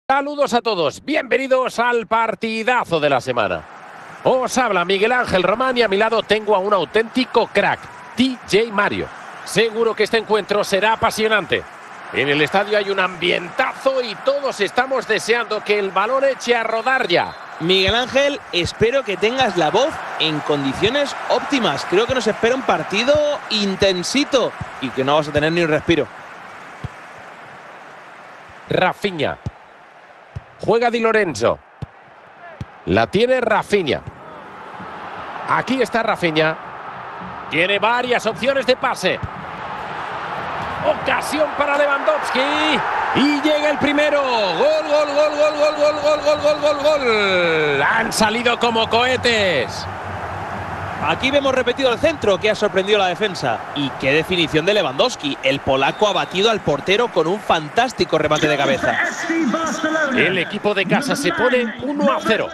Saludos a todos, bienvenidos al partidazo de la semana. Os habla Miguel Ángel Román y a mi lado tengo a un auténtico crack, DJ Mario. Seguro que este encuentro será apasionante. En el estadio hay un ambientazo y todos estamos deseando que el balón eche a rodar ya. Miguel Ángel, espero que tengas la voz en condiciones óptimas. Creo que nos espera un partido intensito y que no vas a tener ni un respiro. Rafinha. Juega Di Lorenzo. La tiene Rafinha. Aquí está Rafinha. Tiene varias opciones de pase. Ocasión para Lewandowski. Y llega el primero. Gol, gol, gol, gol, gol, gol, gol, gol, gol, gol, gol. Han salido como cohetes. Aquí vemos repetido el centro que ha sorprendido la defensa. Y qué definición de Lewandowski. El polaco ha batido al portero con un fantástico remate de cabeza. El equipo de casa se pone 1-0.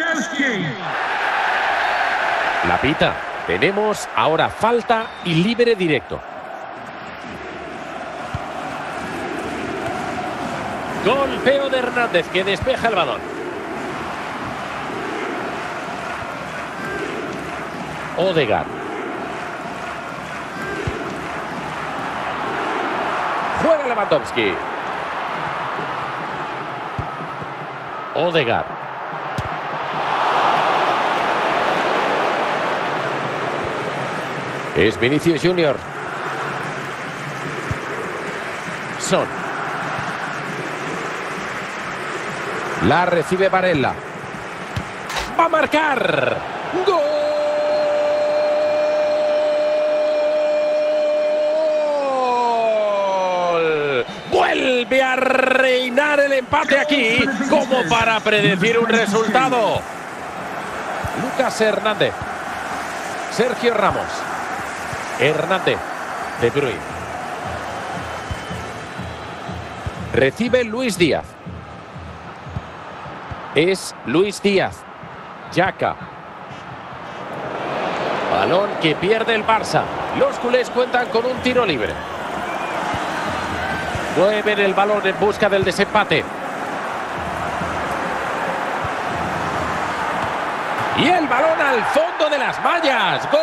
La pita. Tenemos ahora falta y libre directo. Golpeo de Hernández que despeja el balón. Odegaard. Juega Lewandowski. Odegaard. Es Vinicius Junior. Son. La recibe Barella. Va a marcar. ¡Gol! Vuelve a reinar el empate aquí, como para predecir un resultado. Lucas Hernández. Sergio Ramos. Hernández. De Bruyne. Recibe Luis Díaz. Es Luis Díaz. Xhaka. Balón que pierde el Barça. Los culés cuentan con un tiro libre. Mueven el balón en busca del desempate. Y el balón al fondo de las mallas. ¡Gol!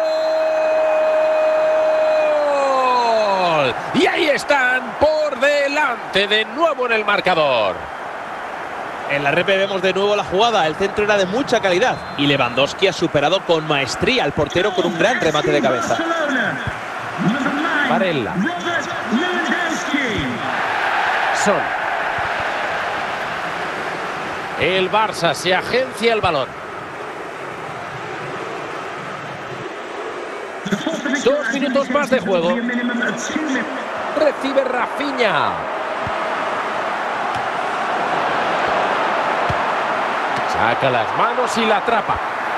Y ahí están por delante de nuevo en el marcador. En la repe vemos de nuevo la jugada. El centro era de mucha calidad. Y Lewandowski ha superado con maestría al portero con un gran remate de cabeza. Barella. Son. El Barça se agencia el balón. 2 minutos más de juego. Recibe Rafinha. Saca las manos y la atrapa.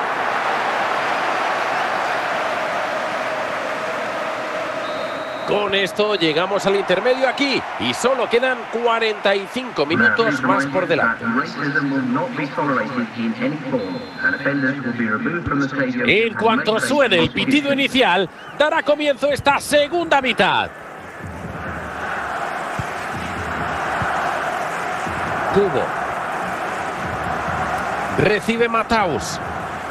Con esto llegamos al intermedio aquí y solo quedan 45 minutos más por delante. En cuanto suene el pitido inicial, dará comienzo esta segunda mitad. Kubo. Recibe Mataus.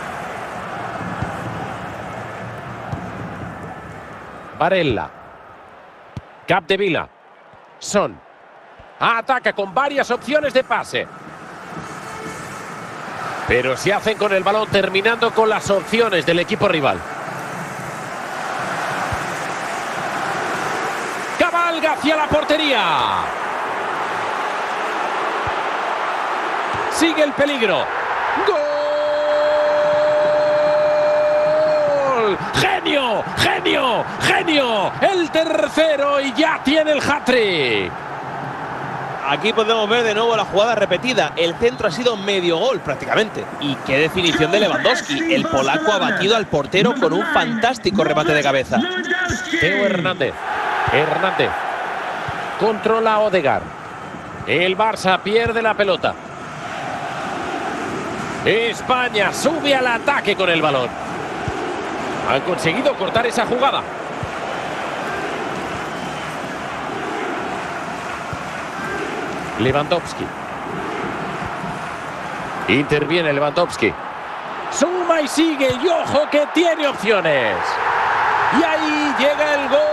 Barella. Capdevila. Son. Ataca con varias opciones de pase. Pero se hacen con el balón terminando con las opciones del equipo rival. Cabalga hacia la portería. Sigue el peligro. ¡Gol! ¡Genio! ¡Genio! ¡Genio! El tercero y ya tiene el hat-trick. Aquí podemos ver de nuevo la jugada repetida. El centro ha sido medio gol prácticamente. Y qué definición de Lewandowski. El polaco ha batido al portero con un fantástico remate de cabeza. Theo Hernández. Hernández. Controla a Odegaard. El Barça pierde la pelota. España sube al ataque con el balón. Han conseguido cortar esa jugada. Lewandowski. Interviene Lewandowski. Suma y sigue. Y ojo que tiene opciones. Y ahí llega el gol.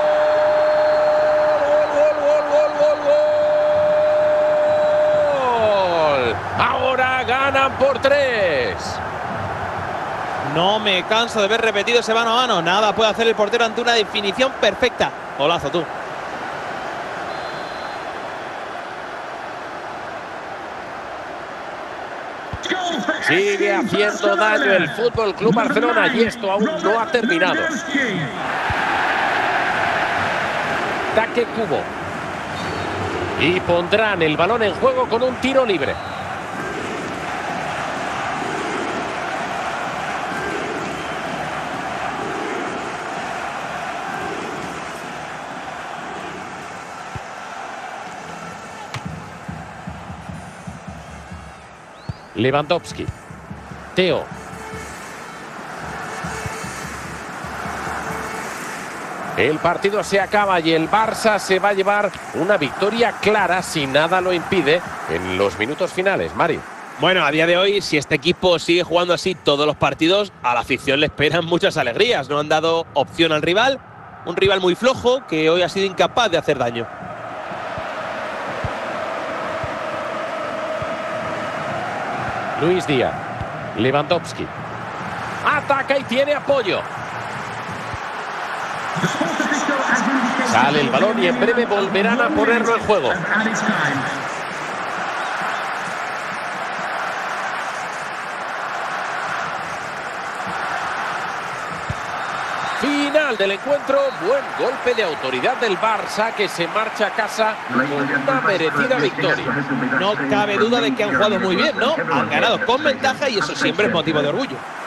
¡Gol! Ahora ganan por 3. No me canso de ver repetido ese mano a mano. Nada puede hacer el portero ante una definición perfecta. Golazo tú. Sigue haciendo daño el Fútbol Club Barcelona y esto aún no ha terminado. Ataque Cubo. Y pondrán el balón en juego con un tiro libre. Lewandowski. Teo. El partido se acaba y el Barça se va a llevar una victoria clara si nada lo impide en los minutos finales. Mari. Bueno, a día de hoy, si este equipo sigue jugando así todos los partidos, a la afición le esperan muchas alegrías. No han dado opción al rival. Un rival muy flojo que hoy ha sido incapaz de hacer daño. Luis Díaz. Lewandowski. Ataca y tiene apoyo. Sale el balón y en breve volverán a ponerlo en juego. Final del encuentro, buen golpe de autoridad del Barça que se marcha a casa con una merecida victoria. No cabe duda de que han jugado muy bien, ¿no? Han ganado con ventaja y eso siempre es motivo de orgullo.